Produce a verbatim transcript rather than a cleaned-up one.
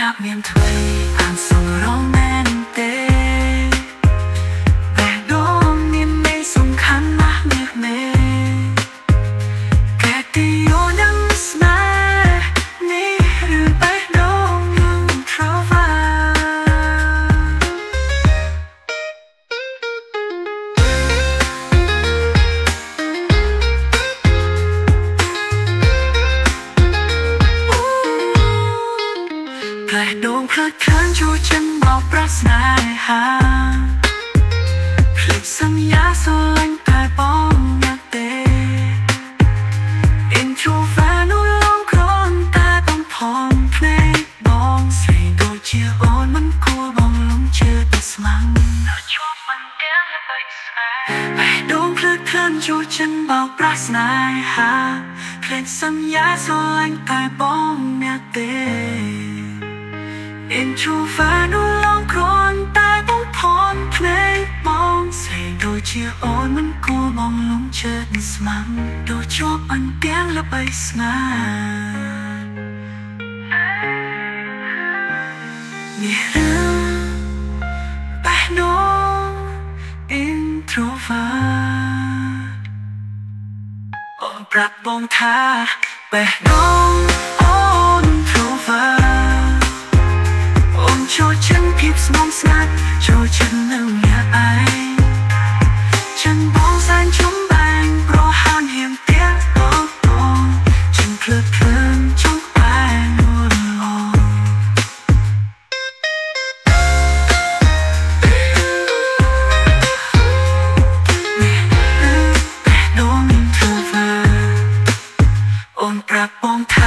ដាក់មានថ្មីអានសងរងមែនទេបេះដូងមានន័យសំខាន់ណាស់នេះមេគេទីយោនឹងស្នេហ៍នេះឬបេះដូងនឹង introvert បេះដូងភ្លើតភ្លើនចូលចិនបោកប្រាស់ស្នេហាភ្លេចសន្យាស្រឡាញ់តែបងណាស់ទេ introvert នោះលងគ្រាន់តែបងផងភ្នែកបងស្រីដូចជាអូនមិនគួរបងលងជឿតែស្មាំជាប់មិនទាំងបេះស្នេហ៍បេះដូងភ្លើតភ្លើនចូលចិនបោកប្រាស់ស្នេហាភ្លេចសន្យាស្រឡាញ់តែបងណាស់ទេ introvert នោះលងគ្រាន់តែបងផងភ្នែកបងស្រីដូចជាអូនមិនគួរបងលងជឿតែស្មាំដូចជាប់អន្ទាំងល្បីស្នេហ៍នេះរឿងបេះដូង introvert អូនប្រាប់បងថាបេះដូងអូន introvert អូនចូលចិនភាពស្ងប់ស្ងាត់ចូលចិននៅអ្នកឯងចិនបងសែនជុំបែងប្រហានហៀមទៀតបងបងចិនភ្លើតភ្លើនចង់បែងនួនឡងអូនប្រាប់បងថា